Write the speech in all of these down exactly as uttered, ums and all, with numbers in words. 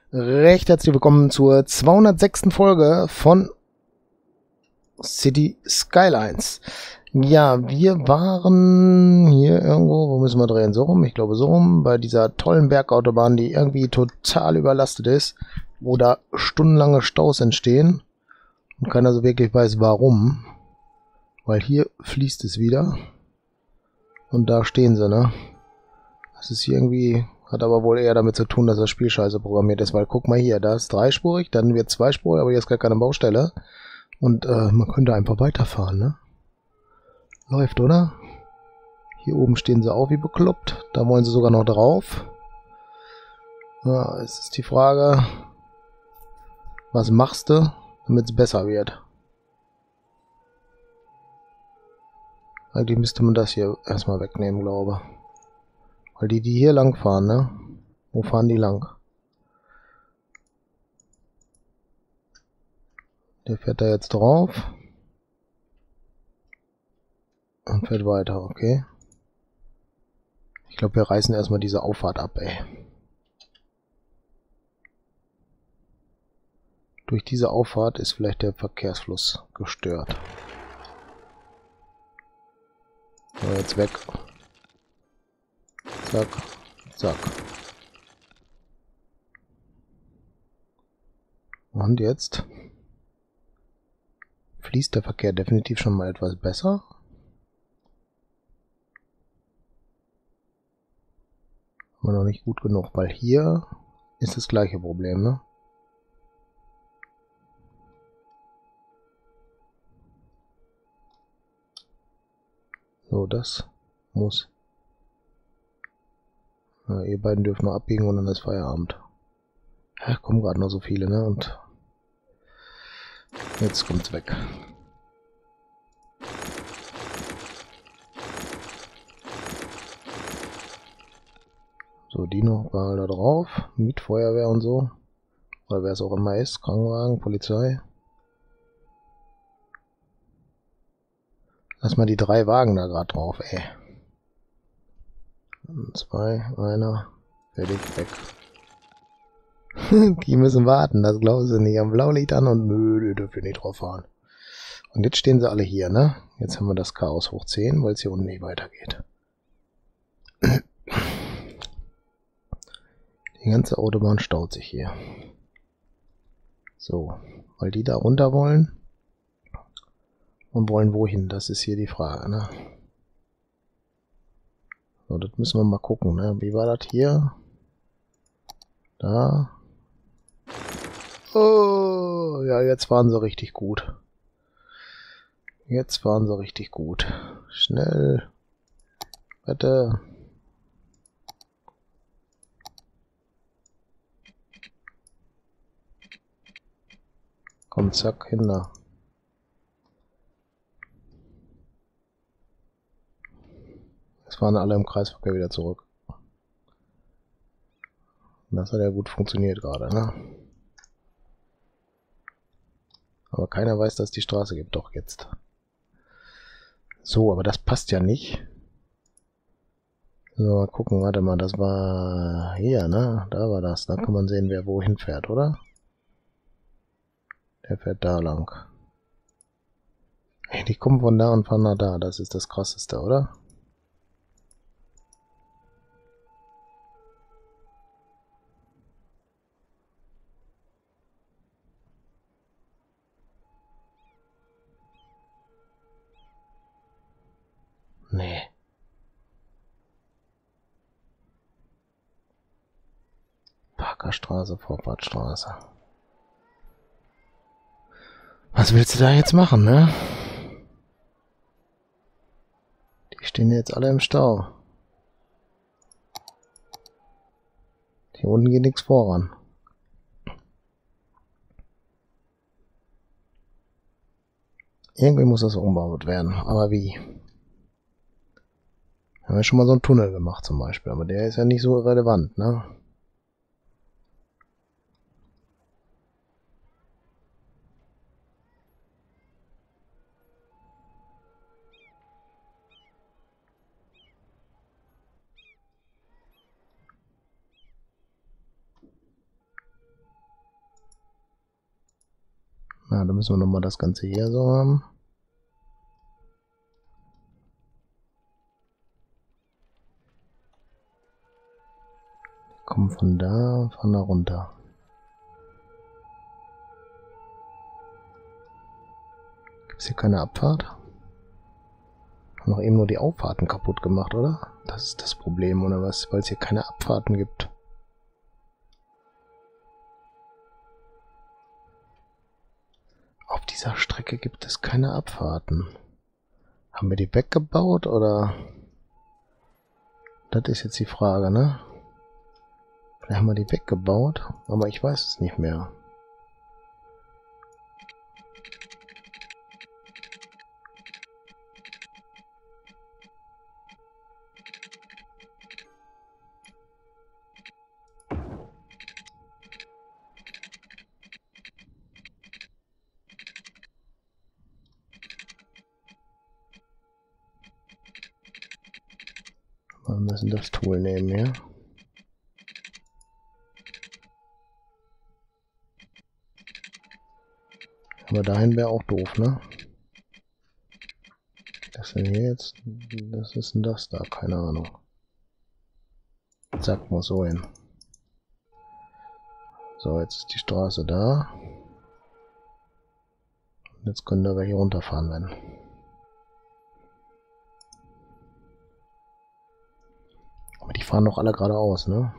Recht herzlich willkommen zur zweihundertsechsten Folge von City Skylines. Ja, wir waren hier irgendwo, wo müssen wir drehen? So rum, ich glaube so rum, bei dieser tollen Bergautobahn, die irgendwie total überlastet ist, wo da stundenlange Staus entstehen und keiner so wirklich weiß, warum. Weil hier fließt es wieder und da stehen sie, ne? Das ist hier irgendwie... Hat aber wohl eher damit zu tun, dass das Spiel scheiße programmiert ist, weil guck mal hier, da ist dreispurig, dann wird zweispurig, aber hier ist gar keine Baustelle. Und äh, man könnte einfach weiterfahren, ne? Läuft, oder? Hier oben stehen sie auch wie bekloppt. Da wollen sie sogar noch drauf. Ja, es ist die Frage, was machst du, damit es besser wird? Eigentlich müsste man das hier erstmal wegnehmen, glaube ich. Weil die, die hier lang fahren, ne? Wo fahren die lang? Der fährt da jetzt drauf. Und fährt weiter, okay. Ich glaube, wir reißen erstmal diese Auffahrt ab, ey. Durch diese Auffahrt ist vielleicht der Verkehrsfluss gestört. So, jetzt weg. Zack, zack. Und jetzt fließt der Verkehr definitiv schon mal etwas besser. Aber noch nicht gut genug, weil hier ist das gleiche Problem, ne? So, das muss. Ja, ihr beiden dürft noch abbiegen und dann ist Feierabend. Ja, kommen gerade noch so viele, ne? Und jetzt kommt's weg. So, die noch mal da drauf. Mit Feuerwehr und so. Oder wer es auch immer ist. Krankenwagen, Polizei. Lass mal die drei Wagen da gerade drauf, ey. Zwei, einer. Fertig, weg. Die müssen warten, das glauben sie nicht. Am Blaulicht an und nö, die dürfen nicht drauf fahren. Und jetzt stehen sie alle hier, ne? Jetzt haben wir das Chaos hoch zehn, weil es hier unten nicht weitergeht. Die ganze Autobahn staut sich hier. So, weil die da runter wollen. Und wollen wohin? Das ist hier die Frage, ne? So, das müssen wir mal gucken, ne? Wie war das hier? Da. Oh, ja, jetzt fahren sie richtig gut. Jetzt fahren sie richtig gut. Schnell. Bitte. Komm, zack, hinter. Jetzt fahren alle im Kreisverkehr wieder zurück. Das hat ja gut funktioniert gerade, ne? Aber keiner weiß, dass es die Straße gibt. Doch, jetzt. So, aber das passt ja nicht. So, mal gucken, warte mal, das war hier, ne? Da war das. Da kann man sehen, wer wohin fährt, oder? Der fährt da lang. Hey, die kommen von da und fahren nach da. Das ist das Krasseste, oder? Nee. Parkerstraße, Vorfahrtstraße. Was willst du da jetzt machen, ne? Die stehen jetzt alle im Stau. Hier unten geht nichts voran. Irgendwie muss das umgebaut werden. Aber wie? Haben wir schon mal so einen Tunnel gemacht zum Beispiel. Aber der ist ja nicht so relevant, ne? Ah, da müssen wir nochmal das Ganze hier so haben. Die kommen von da, von da runter. Gibt es hier keine Abfahrt? Haben noch eben nur die Auffahrten kaputt gemacht, oder? Das ist das Problem, oder was? Weil es hier keine Abfahrten gibt. Auf dieser Strecke gibt es keine Abfahrten. Haben wir die weggebaut, oder? Das ist jetzt die Frage, ne? Vielleicht haben wir die weggebaut, aber ich weiß es nicht mehr. Wir müssen das Tool nehmen, ja? Aber dahin wäre auch doof, ne? Das denn hier jetzt? Was ist denn das da? Keine Ahnung. Zack, muss so hin. So, jetzt ist die Straße da. Und jetzt können wir hier runterfahren werden. Aber die fahren doch alle geradeaus, ne?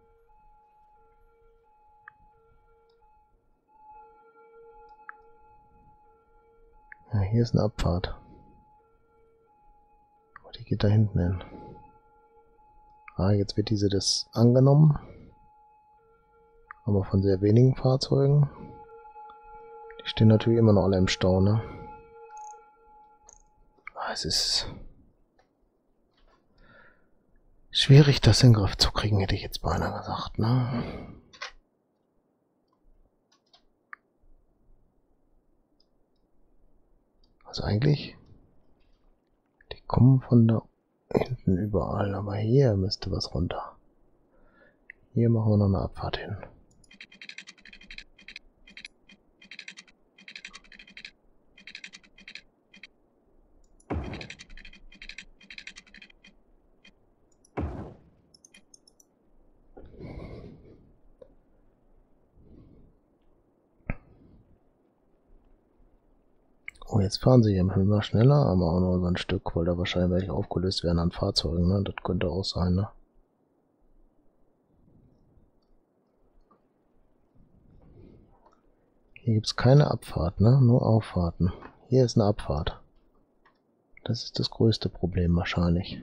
Ja, hier ist eine Abfahrt. Aber die geht da hinten hin. Ah, jetzt wird diese das angenommen. Aber von sehr wenigen Fahrzeugen. Die stehen natürlich immer noch alle im Stau, ne? Ah, es ist schwierig, das in den Griff zu kriegen, hätte ich jetzt beinahe gesagt, ne? Also eigentlich, die kommen von da hinten überall, aber hier müsste was runter. Hier machen wir noch eine Abfahrt hin. Oh, jetzt fahren sie hier immer schneller, aber auch nur so ein Stück, weil da wahrscheinlich welche aufgelöst werden an Fahrzeugen, ne? Das könnte auch sein, ne? Hier gibt es keine Abfahrt, ne? Nur Auffahrten. Hier ist eine Abfahrt. Das ist das größte Problem wahrscheinlich.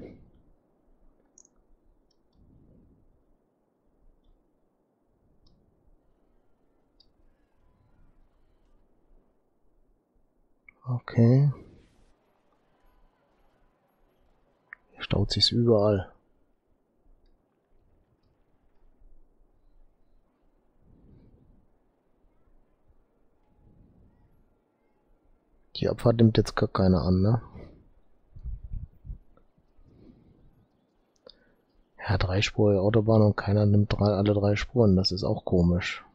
Okay. Hier staut sich's überall. Die Abfahrt nimmt jetzt gar keiner an, ne? Ja, dreispurige Autobahn und keiner nimmt drei, alle drei Spuren. Das ist auch komisch.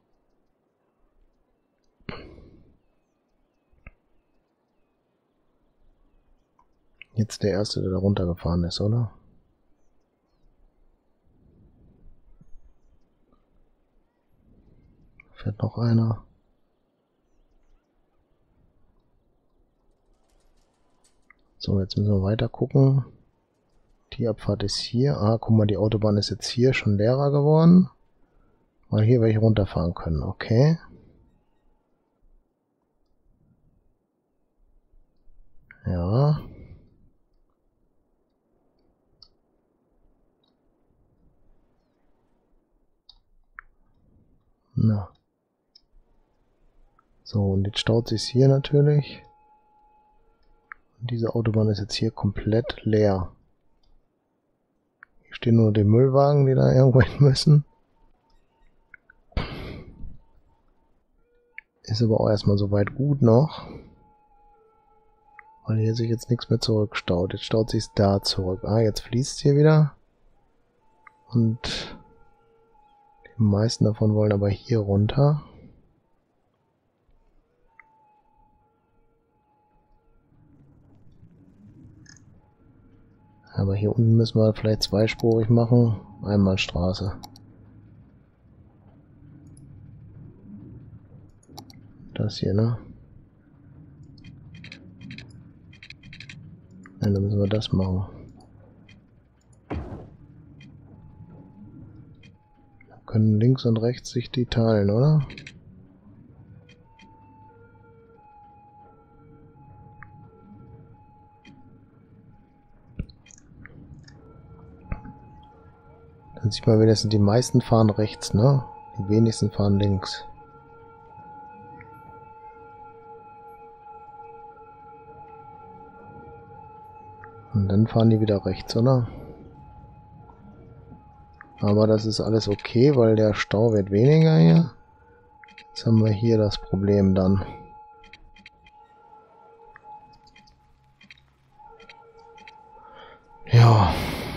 Jetzt der erste, der da runtergefahren ist, oder? Fährt noch einer. So, jetzt müssen wir weiter gucken. Die Abfahrt ist hier. Ah, guck mal, die Autobahn ist jetzt hier schon leerer geworden. Weil hier welche runterfahren können. Okay. Ja. Na. So, und jetzt staut sich hier natürlich. Und diese Autobahn ist jetzt hier komplett leer. Hier stehen nur die Müllwagen, die da irgendwo hin müssen. Ist aber auch erstmal soweit gut noch. Weil hier sich jetzt nichts mehr zurückstaut. Jetzt staut sich es da zurück. Ah, jetzt fließt es hier wieder. Und die meisten davon wollen aber hier runter. Aber hier unten müssen wir vielleicht zweispurig machen. Einmal Straße. Das hier, ne? Ja, dann müssen wir das machen. Wir können links und rechts sich die teilen, oder? Dann sieht man wenigstens, die meisten fahren rechts, ne? Die wenigsten fahren links. Und dann fahren die wieder rechts, oder? Aber das ist alles okay, weil der Stau wird weniger hier. Jetzt haben wir hier das Problem dann. Ja.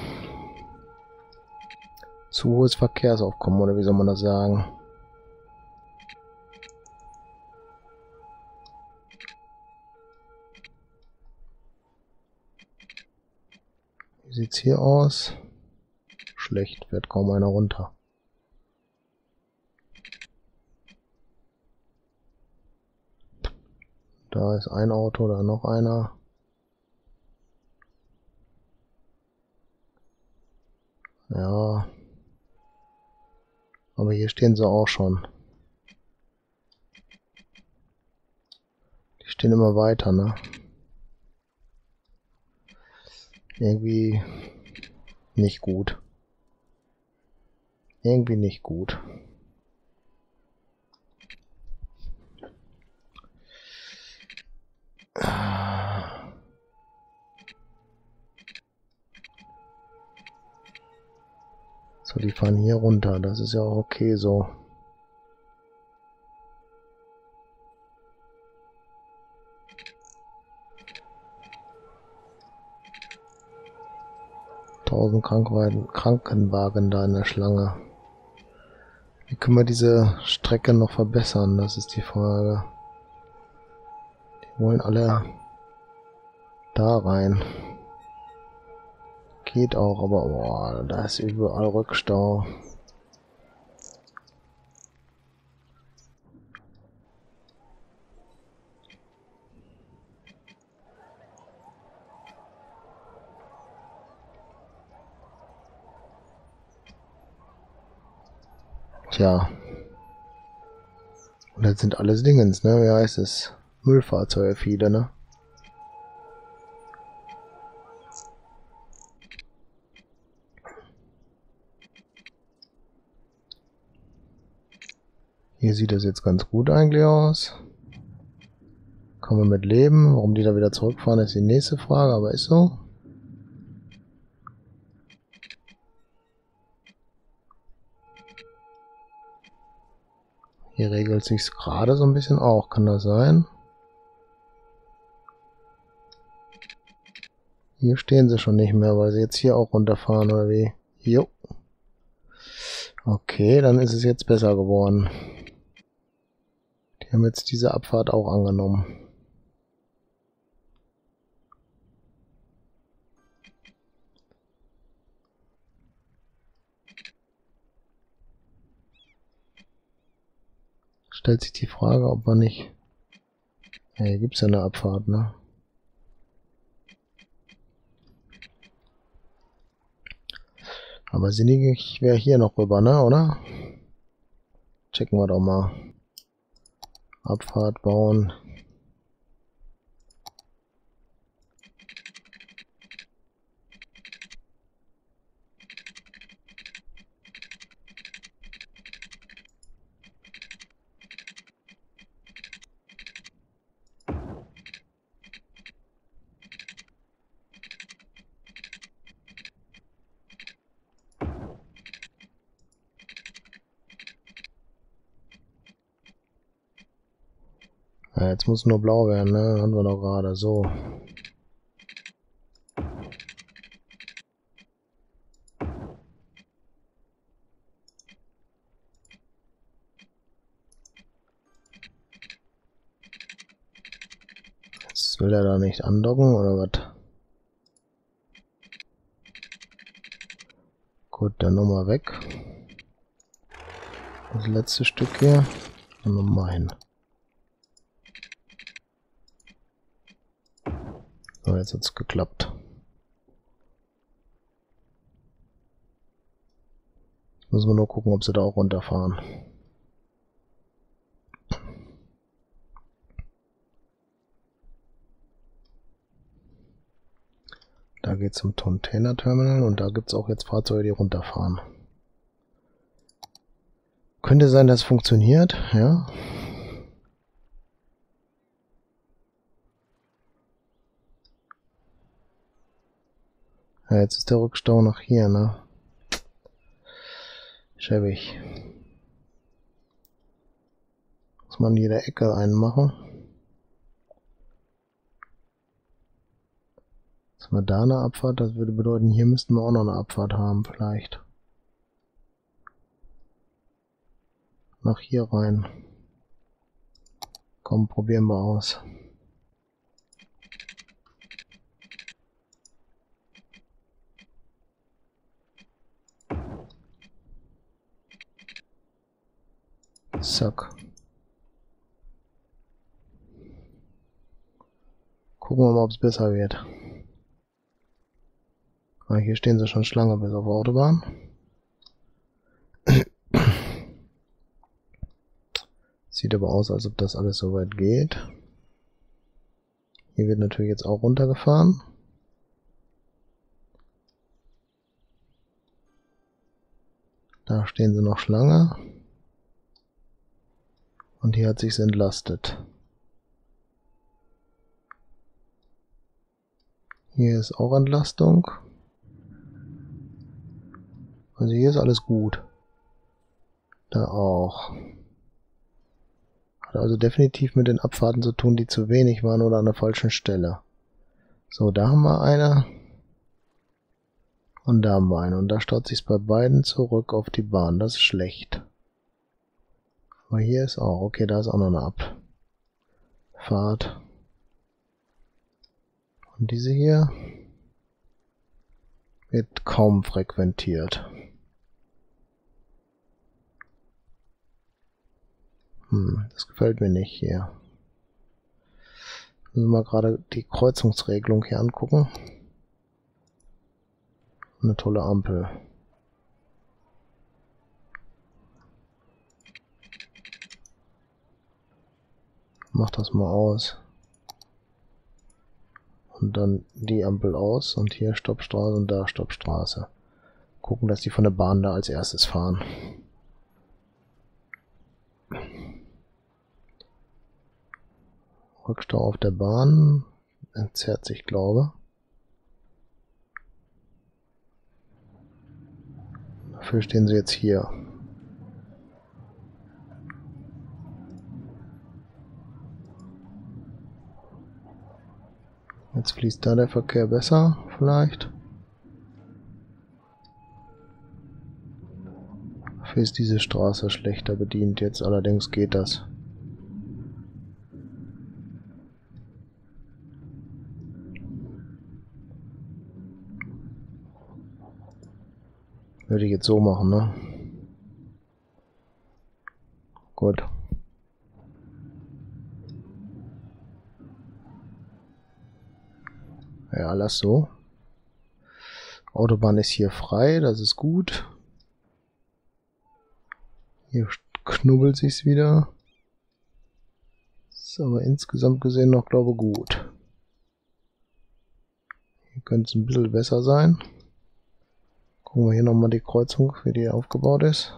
Zu hohes Verkehrsaufkommen, oder wie soll man das sagen? Wie sieht's hier aus? Schlecht, fährt kaum einer runter. Da ist ein Auto, da noch einer. Ja. Aber hier stehen sie auch schon. Die stehen immer weiter, ne? Irgendwie nicht gut. Irgendwie nicht gut. So, die fahren hier runter. Das ist ja auch okay so. Tausend Krankenwagen, Krankenwagen da in der Schlange. Wie können wir diese Strecke noch verbessern? Das ist die Frage. Die wollen alle da rein. Geht auch, aber boah, da ist überall Rückstau. Tja. Und das sind alles Dingens, ne? Wie heißt es? Müllfahrzeuge viele, ne? Hier sieht das jetzt ganz gut eigentlich aus. Kann man mit leben. Warum die da wieder zurückfahren, ist die nächste Frage, aber ist so. Hier regelt sich's gerade so ein bisschen auch. Kann das sein? Hier stehen sie schon nicht mehr, weil sie jetzt hier auch runterfahren, oder wie? Jo. Okay, dann ist es jetzt besser geworden. Die haben jetzt diese Abfahrt auch angenommen. Stellt sich die Frage, ob man nicht... Ja, hier gibt es ja eine Abfahrt, ne? Aber sinnig wäre hier noch rüber, ne, oder? Checken wir doch mal. Abfahrt bauen. Ja, jetzt muss nur blau werden, ne? Haben wir doch gerade so. Jetzt will er da nicht andocken, oder was? Gut, dann nochmal weg. Das letzte Stück hier. Und nochmal hin. So, jetzt hat's geklappt. Jetzt müssen wir nur gucken, ob sie da auch runterfahren. Da geht es zum Container-Terminal und da gibt es auch jetzt Fahrzeuge, die runterfahren. Könnte sein, dass es funktioniert, ja. Ja, jetzt ist der Rückstau nach hier, ne? Schäbig. Muss man in jeder Ecke einen machen. Jetzt haben wir da eine Abfahrt, das würde bedeuten, hier müssten wir auch noch eine Abfahrt haben, vielleicht. Nach hier rein. Komm, probieren wir aus. Zack. Gucken wir mal, ob es besser wird. Ah, hier stehen sie schon Schlange bis auf Autobahn. Sieht aber aus, als ob das alles so weit geht. Hier wird natürlich jetzt auch runtergefahren. Da stehen sie noch Schlange. Und hier hat sich's entlastet. Hier ist auch Entlastung. Also hier ist alles gut. Da auch. Hat also definitiv mit den Abfahrten zu tun, die zu wenig waren oder an der falschen Stelle. So, da haben wir eine. Und da haben wir eine. Und da staut sich's bei beiden zurück auf die Bahn. Das ist schlecht. Aber hier ist auch. Okay, da ist auch noch eine Abfahrt. Und diese hier wird kaum frequentiert. Hm, das gefällt mir nicht hier. Müssen wir mal gerade die Kreuzungsregelung hier angucken. Eine tolle Ampel. Mach das mal aus. Und dann die Ampel aus und hier Stoppstraße und da Stoppstraße. Gucken, dass die von der Bahn da als erstes fahren. Rückstau auf der Bahn. Entzerrt sich, glaube ich. Dafür stehen sie jetzt hier. Jetzt fließt da der Verkehr besser, vielleicht. Dafür ist diese Straße schlechter bedient. Jetzt allerdings geht das. Würde ich jetzt so machen, ne? Gut. Ja, lass so. Autobahn ist hier frei, das ist gut. Hier knubbelt sich's wieder. Ist aber insgesamt gesehen noch, glaube ich, gut. Hier könnte es ein bisschen besser sein. Gucken wir hier nochmal die Kreuzung, wie die aufgebaut ist.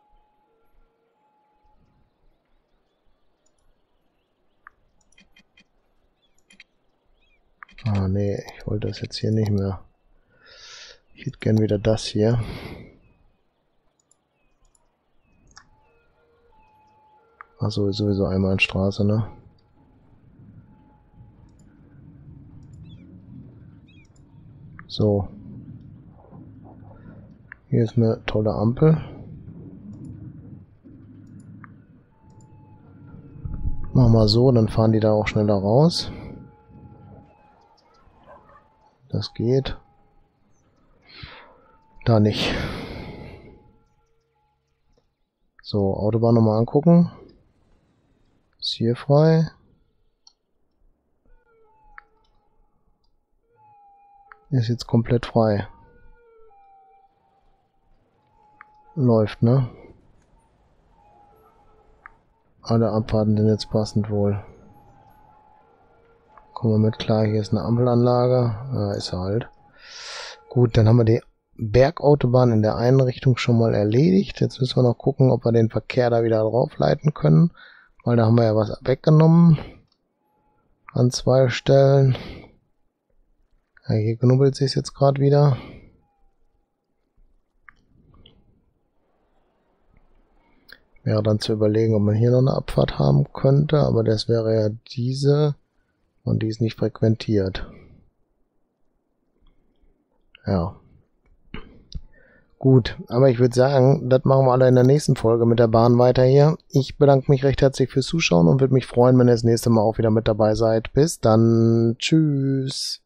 Ah nee, ich wollte das jetzt hier nicht mehr. Ich hätte gern wieder das hier. Achso, ist sowieso Einbahnstraße, ne? So. Hier ist eine tolle Ampel. Machen wir so, dann fahren die da auch schneller raus. Das geht. Da nicht. So, Autobahn nochmal angucken. Ist hier frei. Ist jetzt komplett frei. Läuft, ne? Alle Abfahrten sind jetzt passend wohl. Kommen wir mit klar, hier ist eine Ampelanlage. Ja, ist er halt. Gut, dann haben wir die Bergautobahn in der einen Richtung schon mal erledigt. Jetzt müssen wir noch gucken, ob wir den Verkehr da wieder drauf leiten können. Weil da haben wir ja was weggenommen. An zwei Stellen. Ja, hier knubbelt sich jetzt gerade wieder. Wäre dann zu überlegen, ob man hier noch eine Abfahrt haben könnte, aber das wäre ja diese und die ist nicht frequentiert. Ja. Gut, aber ich würde sagen, das machen wir alle in der nächsten Folge mit der Bahn weiter hier. Ich bedanke mich recht herzlich fürs Zuschauen und würde mich freuen, wenn ihr das nächste Mal auch wieder mit dabei seid. Bis dann. Tschüss.